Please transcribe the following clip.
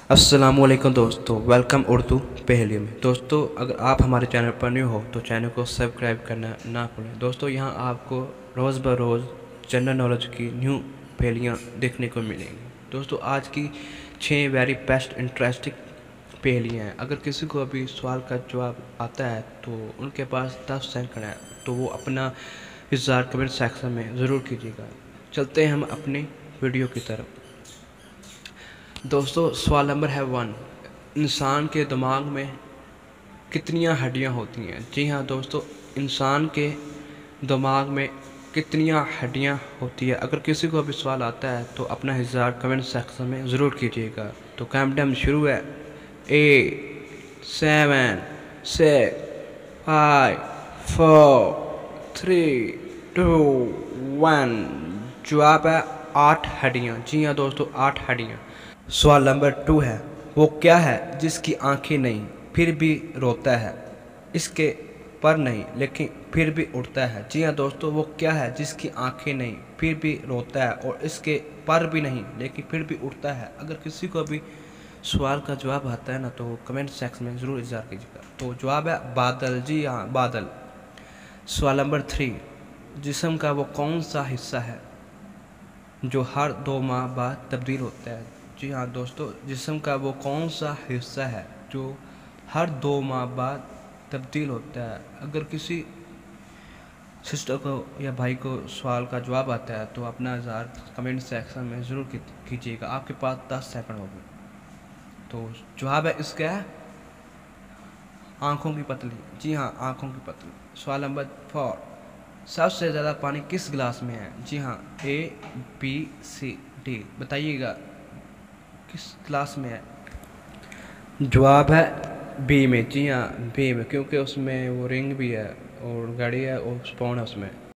अस्सलामुअलैकुम दोस्तों, वेलकम उर्दू पहेली में। दोस्तों, अगर आप हमारे चैनल पर न्यू हो तो चैनल को सब्सक्राइब करना ना भूलें। दोस्तों, यहाँ आपको रोज़ ब रोज़ जनरल नॉलेज की न्यू पहेलियाँ देखने को मिलेंगी। दोस्तों, आज की 6 वेरी बेस्ट इंटरेस्टिंग पहेलियाँ हैं। अगर किसी को अभी सवाल का जवाब आता है तो उनके पास 10 सेकंड है, तो वो अपना इज़हार कमेंट सेक्शन में ज़रूर कीजिएगा। चलते हैं हम अपनी वीडियो की तरफ। दोस्तों, सवाल नंबर है 1। इंसान के दिमाग में कितनियां हड्डियां होती हैं? जी हाँ दोस्तों, इंसान के दिमाग में कितनियां हड्डियां होती है? अगर किसी को भी सवाल आता है तो अपना इज़हार कमेंट सेक्शन में ज़रूर कीजिएगा। तो काउंटडाउन शुरू है। 8 7 6 5 4 3 2 1। जवाब है 8 हड्डियाँ। जी हाँ दोस्तों, 8 हड्डियाँ। सवाल नंबर 2 है। वो क्या है जिसकी आंखें नहीं फिर भी रोता है, इसके पर नहीं लेकिन फिर भी उड़ता है? जी हाँ दोस्तों, वो क्या है जिसकी आंखें नहीं फिर भी रोता है और इसके पर भी नहीं लेकिन फिर भी उड़ता है? अगर किसी को भी सवाल का जवाब आता है ना तो कमेंट सेक्शन में ज़रूर इज़हार कीजिएगा। तो जवाब है बादल। जी हाँ, बादल। सवाल नंबर 3। जिस्म का वो कौन सा हिस्सा है जो हर 2 माह बाद तब्दील होता है? जी हाँ दोस्तों, जिस्म का वो कौन सा हिस्सा है जो हर 2 माह बाद तब्दील होता है? अगर किसी सिस्टर को या भाई को सवाल का जवाब आता है तो अपना इज़हार कमेंट सेक्शन में ज़रूर कीजिएगा। आपके पास 10 सेकंड होंगे। तो जवाब है इसका है आँखों की पतली। जी हाँ, आँखों की पतली। सवाल नंबर 4। सबसे ज़्यादा पानी किस गिलास में है? जी हाँ, A B C D। बताइएगा किस गिलास में है? जवाब है बी में। जी हाँ, बी में, क्योंकि उसमें वो रिंग भी है और घड़ी है और स्पून है उसमें।